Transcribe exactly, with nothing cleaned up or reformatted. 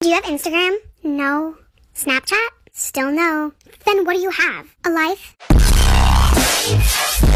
Do you have Instagram? No. Snapchat? Still no. Then what do you have? A life?